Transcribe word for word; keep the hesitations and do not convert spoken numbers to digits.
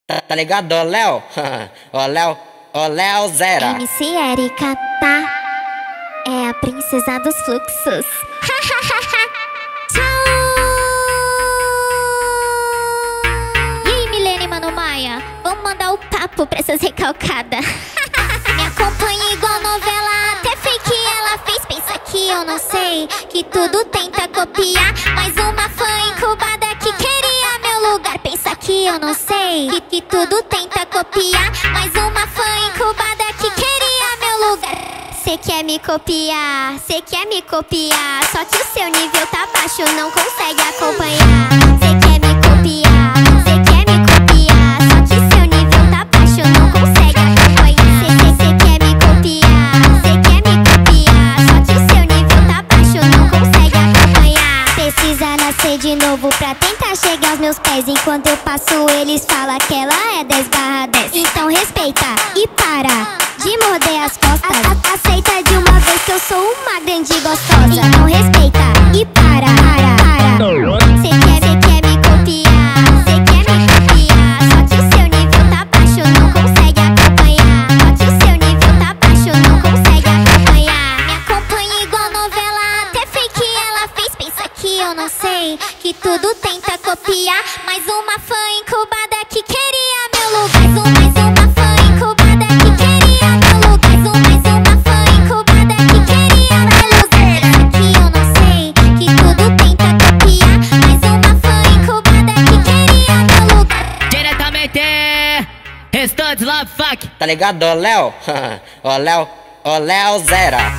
Tá, tá ligado, ó Léo? Ó Léo, ó Léo Zera. M C Erika, tá? É a princesa dos fluxos. Tchau! E aí, Milene e Mano Maia? Vamos mandar o papo pra essas recalcadas. Me acompanha igual novela, até fake ela fez. Pensa que eu não sei, que tudo tenta copiar. Mais uma fã incubada que queria meu lugar. Pensa que eu não sei, que, que tudo tenta copiar. Mais uma fã incubada que queria meu lugar. Cê quer me copiar, cê quer me copiar, só que o seu nível tá baixo, não consegue acompanhar. Cê quer me copiar, cê quer me copiar, só que seu nível tá baixo, não consegue acompanhar. Cê, cê, cê quer me copiar, cê quer me copiar, só que o seu nível tá baixo, não consegue acompanhar. Precisa nascer de novo pra tentar chegar aos meus pés. Enquanto eu passo eles falam que ela é dez barra dez. Então respeita e para de morder as costas. A, a, aceita de uma vez que eu sou uma grande gostosa. Então respeita e para, para, para. Cê quer, cê quer me copiar, cê quer me copiar, só que o seu nível tá baixo, não consegue acompanhar. Só que o seu nível tá baixo, não consegue acompanhar. Me acompanha igual novela, até fake ela fez. Pensa que eu não sei, que tudo tenta copiar. Mais uma fã incubada que queria meu lugar. Mais um, mais uma fã incubada que queria meu lugar. Mais um, mais uma fã incubada que queria meu lugar. Pensa que eu não sei, que tudo tenta copiar. Mais uma fã incubada que queria meu lugar. Diretamente, Restantes Love Fuck. Tá ligado, ó Léo? Ó Léo, ó Léo Zera.